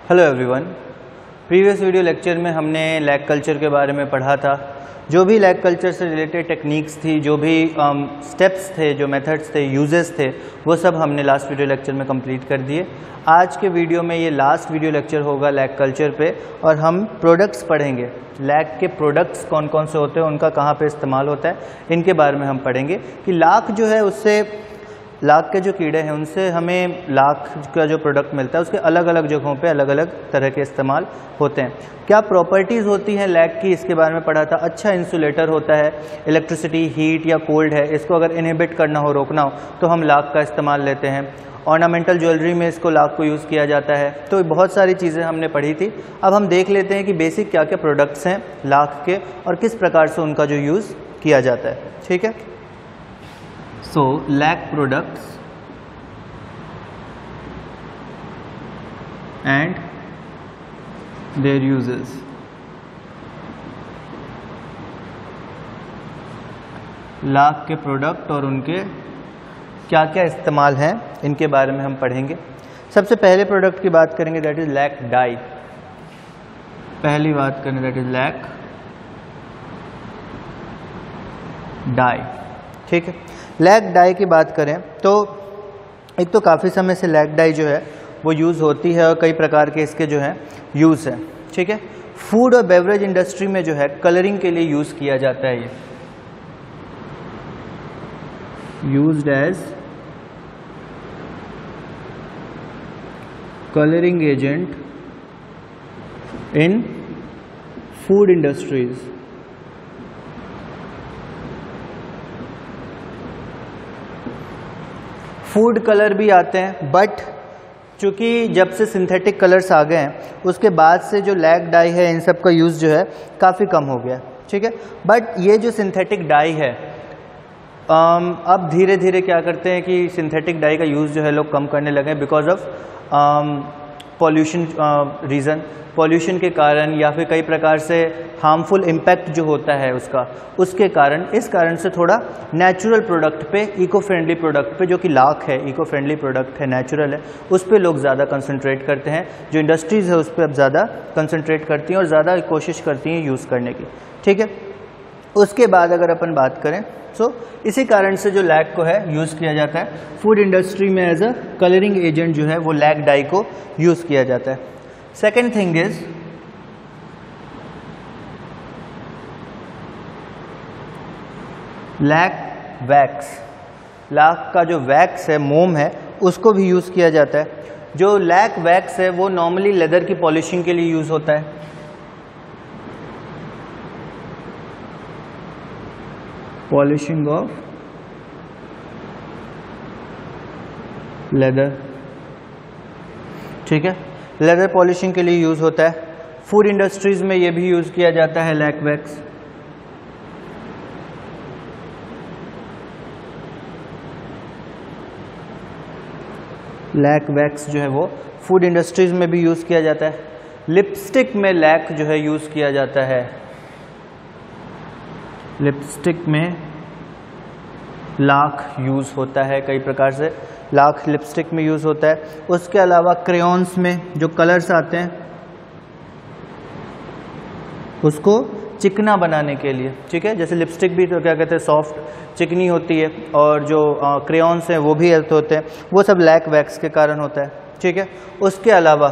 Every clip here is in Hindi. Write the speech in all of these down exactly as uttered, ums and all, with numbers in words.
Hello everyone. Previous video lecture में हमने लैग कल्चर के बारे में पढ़ा था। जो भी लैग कल्चर से रिलेटेड टेक्निक्स थी, जो भी स्टेप्स um, थे, जो मेथड्स थे, यूजेस थे, वो सब हमने लास्ट वीडियो लेक्चर में कंप्लीट कर दिए। आज के वीडियो में ये लास्ट वीडियो लेक्चर होगा लैग कल्चर पे, और हम प्रोडक्ट्स पढ़ेंगे। लैग के प्रोडक्ट्स कौन कौन से होते हैं, उनका कहाँ पे इस्तेमाल होता है, इनके बारे में हम पढ़ेंगे कि लाख जो है उससे लाख के जो कीड़े हैं उनसे हमें लाख का जो प्रोडक्ट मिलता है उसके अलग अलग जगहों पे अलग अलग तरह के इस्तेमाल होते हैं। क्या प्रॉपर्टीज़ होती हैं लैग की, इसके बारे में पढ़ा था। अच्छा इंसुलेटर होता है, इलेक्ट्रिसिटी, हीट या कोल्ड है, इसको अगर इनहिबिट करना हो, रोकना हो, तो हम लाख का इस्तेमाल लेते हैं। ऑर्नामेंटल ज्वेलरी में इसको लाख को यूज़ किया जाता है। तो बहुत सारी चीज़ें हमने पढ़ी थी। अब हम देख लेते हैं कि बेसिक क्या क्या प्रोडक्ट्स हैं लाख के और किस प्रकार से उनका जो यूज़ किया जाता है। ठीक है। So, lac products and their uses. Lakh के प्रोडक्ट और उनके क्या क्या इस्तेमाल हैं, इनके बारे में हम पढ़ेंगे। सबसे पहले प्रोडक्ट की बात करेंगे, दैट इज लैक डाई। पहली बात करें दैट इज लैक डाई। ठीक है। लैक डाई की बात करें तो एक तो काफ़ी समय से लैक डाई जो है वो यूज़ होती है और कई प्रकार के इसके जो है यूज़ है। ठीक है। फूड और बेवरेज इंडस्ट्री में जो है कलरिंग के लिए यूज़ किया जाता है। ये used as colouring agent in food industries. Food colour भी आते हैं, बट चूँकि जब से सिंथेटिक कलर्स आ गए हैं उसके बाद से जो लैक डाई है इन सब का यूज़ जो है काफ़ी कम हो गया। ठीक है। बट ये जो सिंथेटिक डाई है अब धीरे धीरे क्या करते हैं कि सिंथेटिक डाई का यूज़ जो है लोग कम करने लगे because of pollution reason. Pollution के कारण या फिर कई प्रकार से हार्मफुल इम्पैक्ट जो होता है उसका, उसके कारण, इस कारण से थोड़ा नेचुरल प्रोडक्ट पे, इको फ्रेंडली प्रोडक्ट पे, जो कि लाख है, इको फ्रेंडली प्रोडक्ट है, नेचुरल है, उस पे लोग ज़्यादा कंसंट्रेट करते हैं। जो इंडस्ट्रीज़ है उस पर अब ज़्यादा कंसंट्रेट करती हैं और ज़्यादा कोशिश करती हैं यूज़ करने की। ठीक है। उसके बाद अगर अपन बात करें सो so, इसी कारण से जो लैक को है यूज़ किया जाता है फूड इंडस्ट्री में एज अ कलरिंग एजेंट, जो है वो लैक डाई को यूज़ किया जाता है। Second thing is lac wax. लाख का जो वैक्स है, मोम है, उसको भी यूज़ किया जाता है। जो लैक वैक्स है वो नॉर्मली लेदर की पॉलिशिंग के लिए यूज़ होता है। Polishing of leather. ठीक है। लेदर पॉलिशिंग के लिए यूज़ होता है। फूड इंडस्ट्रीज में ये भी यूज़ किया जाता है लैक वैक्स। लैक वैक्स जो है वो फूड इंडस्ट्रीज में भी यूज़ किया जाता है। लिपस्टिक में लैक जो है यूज़ किया जाता है। लिपस्टिक में लाख यूज़ होता है, कई प्रकार से लाख लिपस्टिक में यूज़ होता है। उसके अलावा क्रेयॉन्स में जो कलर्स आते हैं उसको चिकना बनाने के लिए। ठीक है। जैसे लिपस्टिक भी तो क्या कहते हैं, सॉफ्ट चिकनी होती है, और जो क्रेयॉन्स हैं वो भी होते हैं, वो सब लैक वैक्स के कारण होता है। ठीक है। उसके अलावा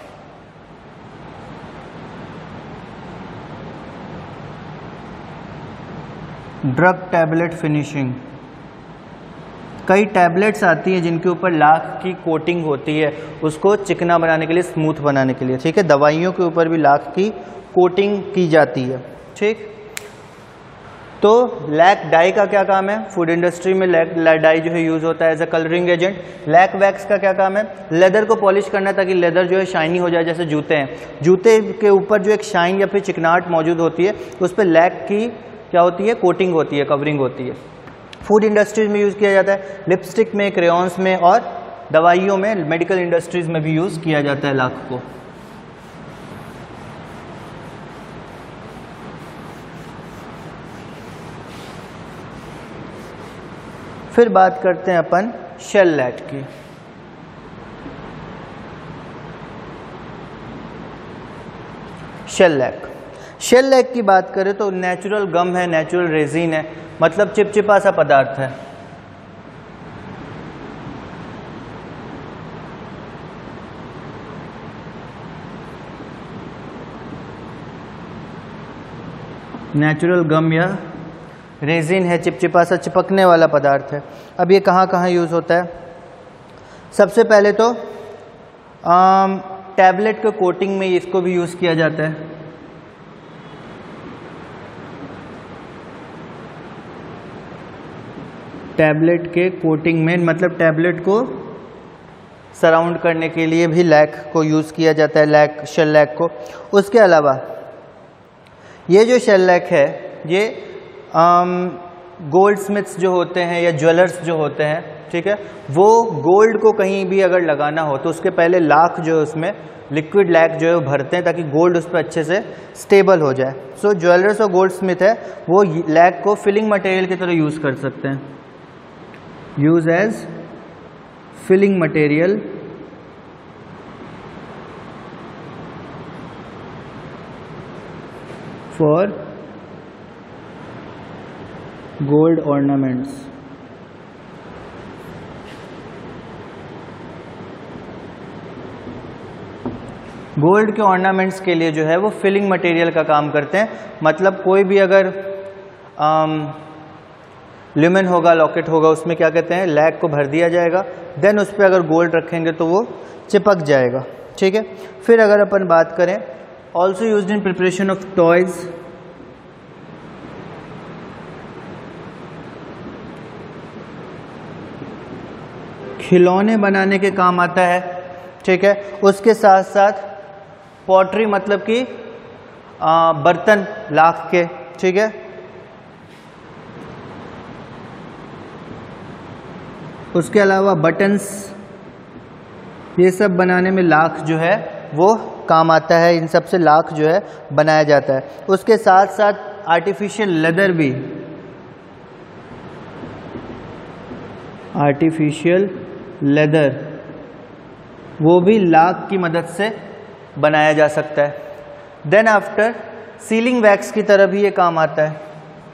ड्रग टैबलेट फिनिशिंग। कई टैबलेट्स आती हैं जिनके ऊपर लाख की कोटिंग होती है, उसको चिकना बनाने के लिए, स्मूथ बनाने के लिए। ठीक है। दवाइयों के ऊपर भी लाख की कोटिंग की जाती है। ठीक। तो लैक डाई का क्या काम है? फूड इंडस्ट्री में लैक डाई जो है यूज़ होता है as a colouring agent. Lac wax का क्या काम है? लेदर को पॉलिश करना, ताकि लेदर जो है शाइनी हो जाए। जैसे जूते हैं, जूते के ऊपर जो एक शाइन या फिर चिकनाहट मौजूद होती है, उस पर लैक की क्या होती है? कोटिंग होती है, कवरिंग होती है। फूड इंडस्ट्रीज में यूज़ किया जाता है, लिपस्टिक में, क्रेयॉन्स में, और दवाइयों में, मेडिकल इंडस्ट्रीज में भी यूज़ किया जाता है लाख को। फिर बात करते हैं अपन शेल लैट की। Shellac. शेल लैक की बात करें तो नेचुरल गम है, नेचुरल रेजिन है, मतलब चिपचिपा सा पदार्थ है। नेचुरल गम या रेजिन है, चिपचिपा सा चिपकने वाला पदार्थ है। अब ये कहाँ कहाँ यूज़ होता है? सबसे पहले तो आम, टैबलेट के कोटिंग में इसको भी यूज़ किया जाता है। टैबलेट के कोटिंग में मतलब टैबलेट को सराउंड करने के लिए भी लैक को यूज़ किया जाता है, लैक शेल लैक को। उसके अलावा ये जो शेल लैक है ये गोल्ड स्मिथ्स जो होते हैं या ज्वेलर्स जो होते हैं, ठीक है, वो गोल्ड को कहीं भी अगर लगाना हो तो उसके पहले लाख जो है उसमें लिक्विड लैक जो है वो भरते हैं ताकि गोल्ड उस पर अच्छे से स्टेबल हो जाए। सो ज्वेलर्स और गोल्ड स्मिथ है वो लैक को फिलिंग मटेरियल की तरह यूज़ कर सकते हैं, use as filling material for gold ornaments. Gold के ऑर्नामेंट्स के लिए जो है वो फिलिंग मटेरियल का काम करते हैं। मतलब कोई भी अगर ल्यूमेन होगा, लॉकेट होगा, उसमें क्या कहते हैं, लैक को भर दिया जाएगा, देन उस पर अगर गोल्ड रखेंगे तो वो चिपक जाएगा, ठीक है। फिर अगर अपन बात करें, also used in preparation of toys, खिलौने बनाने के काम आता है, ठीक है। उसके साथ साथ पॉटरी मतलब कि बर्तन लाख के, ठीक है। उसके अलावा बटन्स, ये सब बनाने में लाख जो है वो काम आता है, इन सब से लाख जो है बनाया जाता है। उसके साथ साथ आर्टिफिशियल लेदर भी, आर्टिफिशियल लेदर वो भी लाख की मदद से बनाया जा सकता है। देन आफ्टर सीलिंग वैक्स की तरह भी ये काम आता है,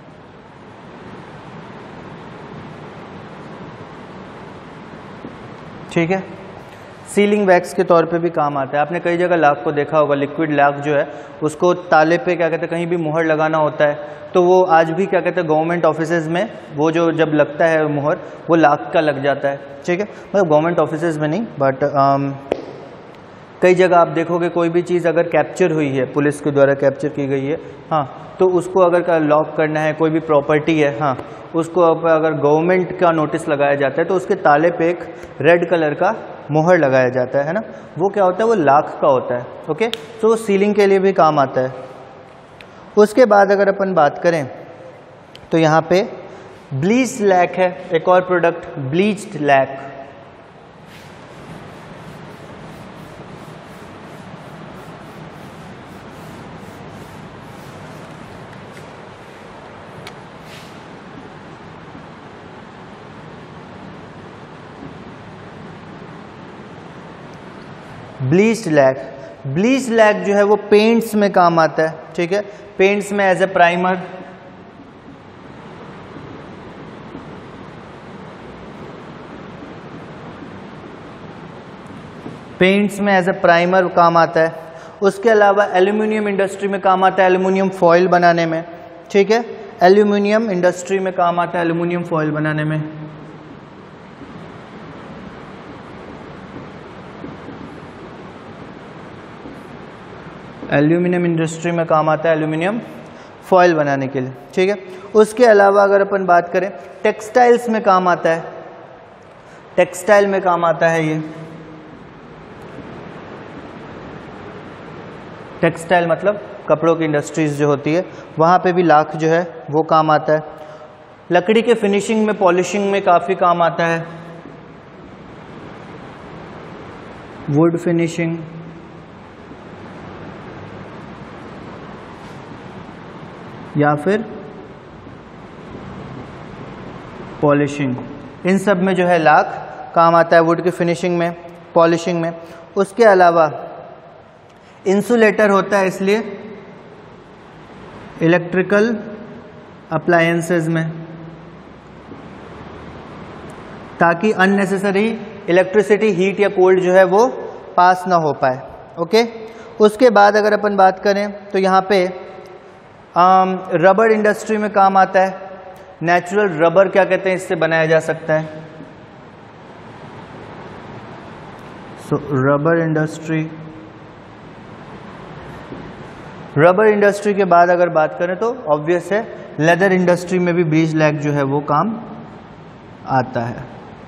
ठीक है। सीलिंग वैक्स के तौर पे भी काम आता है। आपने कई जगह लाख को देखा होगा, लिक्विड लाख जो है उसको ताले पे क्या कहते हैं कहीं भी मुहर लगाना होता है, तो वो आज भी क्या कहते हैं गवर्नमेंट ऑफिसेज में वो जो जब लगता है मुहर वो लाख का लग जाता है, ठीक है। मतलब गवर्नमेंट ऑफिसेज में नहीं, बट कई जगह आप देखोगे कोई भी चीज़ अगर कैप्चर हुई है, पुलिस के द्वारा कैप्चर की गई है, हाँ, तो उसको अगर लॉक करना है, कोई भी प्रॉपर्टी है, हाँ, उसको अगर गवर्नमेंट का नोटिस लगाया जाता है तो उसके ताले पे एक रेड कलर का मुहर लगाया जाता है ना, वो क्या होता है, वो लाख का होता है, ओके। तो सीलिंग के लिए भी काम आता है। उसके बाद अगर अपन बात करें तो यहाँ पे ब्लीच्ड लैक है, एक और product bleached lac. Bleached lac, bleached lac जो है वो पेंट्स में काम आता है, ठीक है। पेंट्स में एज ए प्राइमर, पेंट्स में एज ए प्राइमर काम आता है। उसके अलावा एल्यूमिनियम इंडस्ट्री में काम आता है, एल्यूमिनियम फॉयल बनाने में, ठीक है। एल्यूमिनियम इंडस्ट्री में काम आता है एल्यूमिनियम फॉयल बनाने में। एल्यूमिनियम इंडस्ट्री में काम आता है एल्यूमिनियम फॉयल बनाने के लिए, ठीक है। उसके अलावा अगर अपन बात करें टेक्सटाइल्स में काम आता है, टेक्सटाइल में काम आता है ये, टेक्सटाइल मतलब कपड़ों की इंडस्ट्रीज जो होती है वहाँ पे भी लाख जो है वो काम आता है। लकड़ी के फिनिशिंग में, पॉलिशिंग में काफ़ी काम आता है, वुड फिनिशिंग, या फिर पॉलिशिंग, इन सब में जो है लाख काम आता है, वुड की फिनिशिंग में, पॉलिशिंग में। उसके अलावा इंसुलेटर होता है, इसलिए इलेक्ट्रिकल अप्लायंसेस में, ताकि अननेसेसरी इलेक्ट्रिसिटी, हीट या कोल्ड जो है वो पास ना हो पाए। ओके, उसके बाद अगर अपन बात करें तो यहाँ पे रबर इंडस्ट्री में काम आता है। नेचुरल रबर क्या कहते हैं, इससे बनाया जा सकता है। So rubber industry, rubber industry के बाद अगर बात करें तो ऑब्वियस है लेदर इंडस्ट्री में भी बीज लैग जो है वो काम आता है।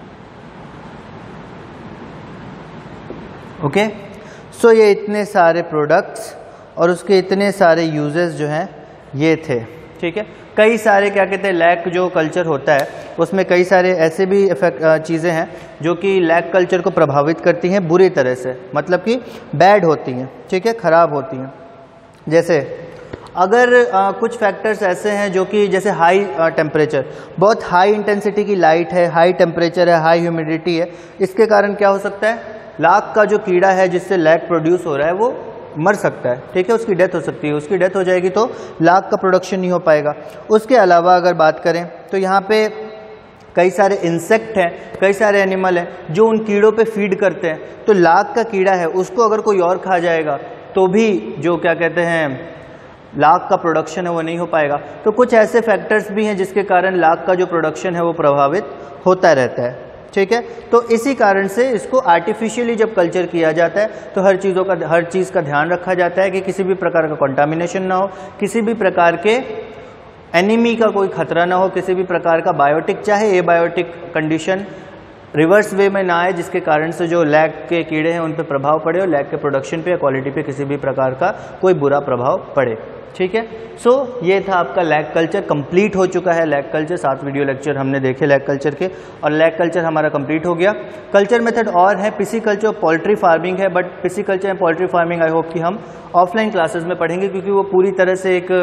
ओके, सो ये इतने सारे प्रोडक्ट्स और उसके इतने सारे यूजेस जो हैं ये थे। ठीक है, कई सारे क्या कहते हैं लैग जो कल्चर होता है उसमें कई सारे ऐसे भी चीज़ें हैं जो कि लैग कल्चर को प्रभावित करती हैं बुरी तरह से, मतलब कि बैड होती हैं। ठीक है, ख़राब होती हैं। जैसे अगर आ, कुछ फैक्टर्स ऐसे हैं जो कि जैसे हाई टेम्परेचर, बहुत हाई इंटेंसिटी की लाइट है, हाई टेम्परेचर है, हाई ह्यूमिडिटी है, इसके कारण क्या हो सकता है, लाख का जो कीड़ा है जिससे लैग प्रोड्यूस हो रहा है वो मर सकता है। ठीक है, उसकी डेथ हो सकती है। उसकी डेथ हो जाएगी तो लाख का प्रोडक्शन नहीं हो पाएगा। उसके अलावा अगर बात करें तो यहाँ पे कई सारे इंसेक्ट हैं, कई सारे एनिमल हैं जो उन कीड़ों पे फीड करते हैं। तो लाख का कीड़ा है उसको अगर कोई और खा जाएगा तो भी जो क्या कहते हैं लाख का प्रोडक्शन है वो नहीं हो पाएगा। तो कुछ ऐसे फैक्टर्स भी हैं जिसके कारण लाख का जो प्रोडक्शन है वो प्रभावित होता रहता है। ठीक है, तो इसी कारण से इसको आर्टिफिशियली जब कल्चर किया जाता है तो हर चीज़ों का हर चीज़ का ध्यान रखा जाता है कि किसी भी प्रकार का कंटामिनेशन ना हो, किसी भी प्रकार के एनिमी का कोई खतरा ना हो, किसी भी प्रकार का बायोटिक चाहे एबायोटिक कंडीशन रिवर्स वे में ना आए जिसके कारण से जो लैग के कीड़े हैं उन पर प्रभाव पड़े और लैग के प्रोडक्शन पे या क्वालिटी पे किसी भी प्रकार का कोई बुरा प्रभाव पड़े। ठीक है, सो so, ये था आपका लैग कल्चर। कंप्लीट हो चुका है लैग कल्चर। सात वीडियो लेक्चर हमने देखे लैग कल्चर के और लैग कल्चर हमारा कंप्लीट हो गया। कल्चर मेथड और है, पिसिकल्चर और पोल्ट्री फार्मिंग है, but pisciculture and poultry farming I hope कि हम ऑफलाइन क्लासेस में पढ़ेंगे क्योंकि वो पूरी तरह से एक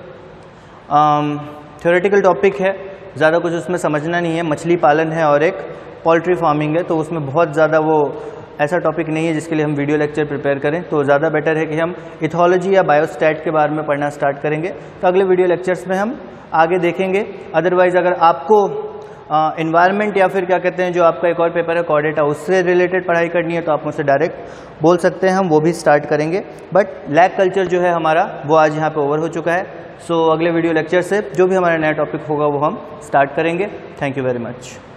थ्योरेटिकल टॉपिक है, ज़्यादा कुछ उसमें समझना नहीं है। मछली पालन है और एक पोल्ट्री फार्मिंग है, तो उसमें बहुत ज़्यादा वो ऐसा टॉपिक नहीं है जिसके लिए हम वीडियो लेक्चर प्रिपेयर करें। तो ज़्यादा बेटर है कि हम इथोलॉजी या बायोस्टैट के बारे में पढ़ना स्टार्ट करेंगे। तो अगले वीडियो लेक्चर्स में हम आगे देखेंगे। अदरवाइज़ अगर आपको इन्वायरमेंट या फिर क्या कहते हैं जो आपका एक और पेपर है कोडेटा उससे रिलेटेड पढ़ाई करनी है तो आप मुझसे डायरेक्ट बोल सकते हैं, हम वो भी स्टार्ट करेंगे। बट लैग कल्चर जो है हमारा वो आज यहाँ पे ओवर हो चुका है। सो so, अगले वीडियो लेक्चर से जो भी हमारा नया टॉपिक होगा वो हम स्टार्ट करेंगे। Thank you very much.